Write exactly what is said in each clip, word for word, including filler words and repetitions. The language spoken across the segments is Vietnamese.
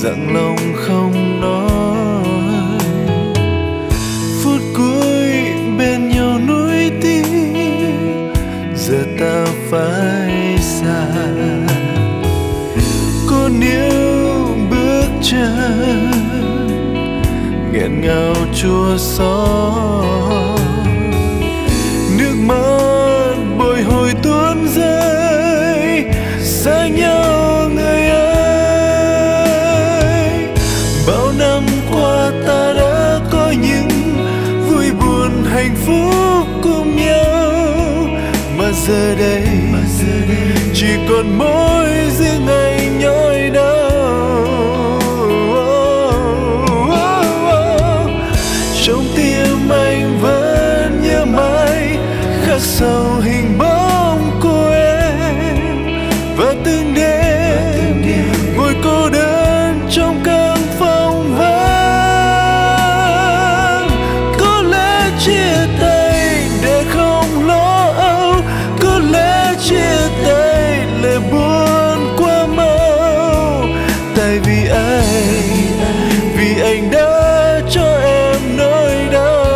dặn lòng không nói. Phút cuối bên nhau nuối tiếc, giờ ta phải xa. Có níu bước chân nghẹn ngào chua xót, nước mắt bồi hồi tuôn rơi, xa nhau người ơi. Bao năm qua ta đã có những vui buồn hạnh phúc cùng nhau, mà giờ đây chỉ còn mỗi riêng anh nhói đau. Trong tim anh vẫn nhớ mãi khắc sâu hình bóng của em, và từng đêm ngồi cô đơn trong căn phòng vắng. Có lẽ chia tay để không lo âu, có lẽ chia tay lệ buồn quá mau. Tại vì anh, vì anh đã cho em nỗi đau.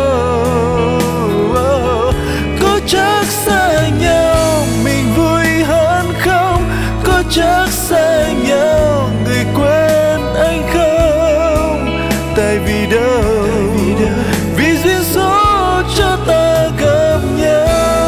Có chắc xa nhau mình vui hơn không? Có chắc xa nhau người quên anh không? Tại vì đâu, vì duyên số cho ta gặp nhau.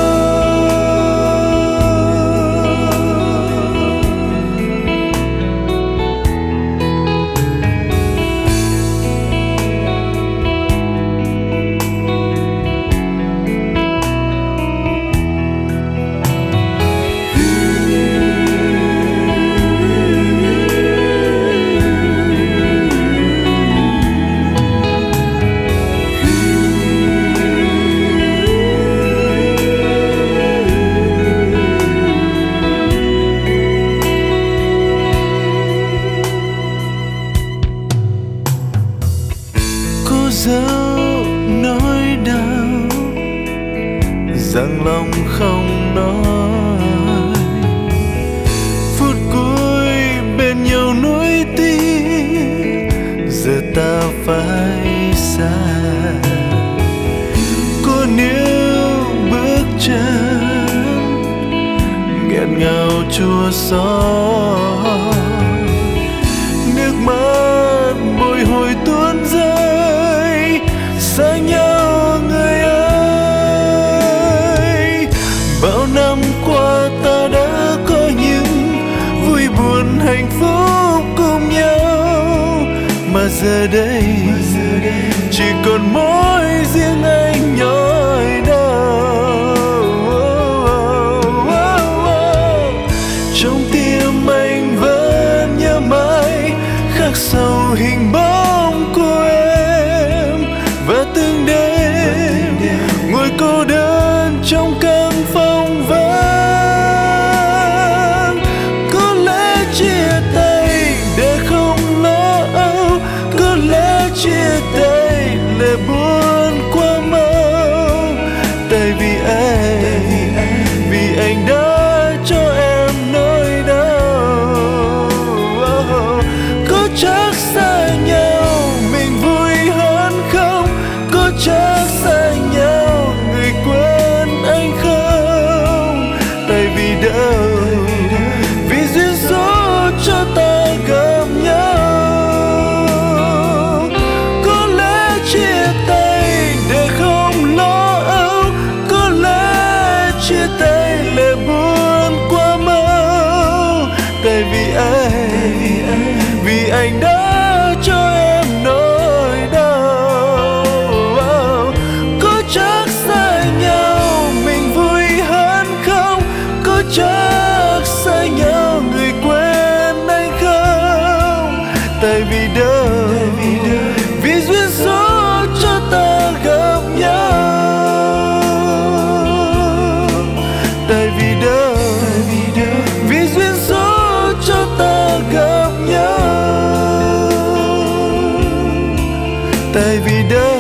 Dẫu nỗi đau dặn lòng không nói, phút cuối bên nhau nuối tiếc, giờ ta phải xa. Có níu bước chân nghẹn ngào chua xót, nước mắt bồi hồi tuôn rơi, xa nhau người ơi. Bao năm qua ta đã có những vui buồn hạnh phúc cùng nhau, mà giờ đây chỉ còn mỗi riêng anh nhói đau. Trong tim anh vẫn nhớ mãi khắc sâu hình bóng của em, và từng đêm ngồi cô đơn trong căn phòng vắng. Có lẽ chia tay để không lo âu, có lẽ chia tay lệ buồn quá mau. Tại vì anh, vì anh đã cho em nỗi đau. Có chắc xa nhau mình vui hơn không? Có chắc xa nhau người quên anh không? Tại vì đâu, vì duyên số cho ta gặp nhau. Có lẽ chia tay để không lo âu, có lẽ chia tay lệ buồn quá mau. Tại vì anh, vì anh đã cho em nỗi đau. Có chắc xa nhau mình vui hơn không? Có chắc xa nhau người quên anh không? Tại vì đâu, vì duyên số cho ta gặp nhau. Tại vì đâu, vì duyên số cho ta gặp nhau. Tại vì đâu